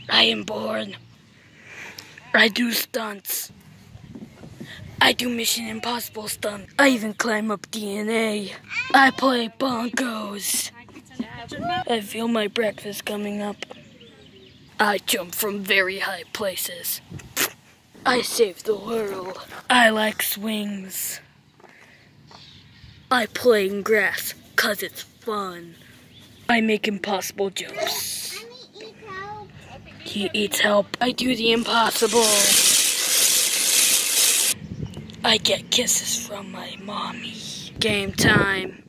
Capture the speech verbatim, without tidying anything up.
I am born. I do stunts. I do Mission Impossible stunts. I even climb up D N A. I play bonkos. I feel my breakfast coming up. I jump from very high places. I save the world. I like swings. I play in grass, cause it's fun. I make impossible jumps. He eats help. I do the impossible. I get kisses from my mommy. Game time.